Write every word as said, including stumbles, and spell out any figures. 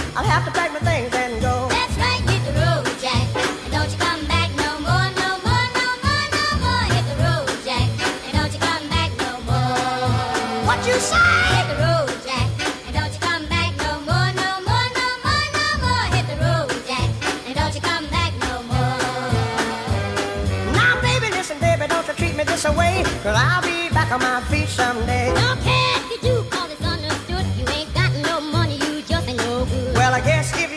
I'll have to pack my things and go. That's right, hit the road, Jack. And don't you come back no more, no more, no more, no more. Hit the road, Jack. And don't you come back no more. What you say? Hit the road, Jack. And don't you come back no more, no more, no more, no more. Hit the road, Jack. And don't you come back no more. Now, baby, listen, baby, don't you treat me this way, 'cause I'll be back on my feet someday. Don't care if you do, 'cause it's understood. You ain't got no money, you just ain't no good. Well, I guess if